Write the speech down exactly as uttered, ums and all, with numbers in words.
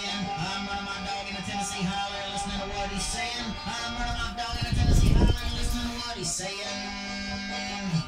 saying. I'm running my dog in the Tennessee Highway, listening to what he's saying. I'm running my dog in the Tennessee Highway, listening to what he's saying.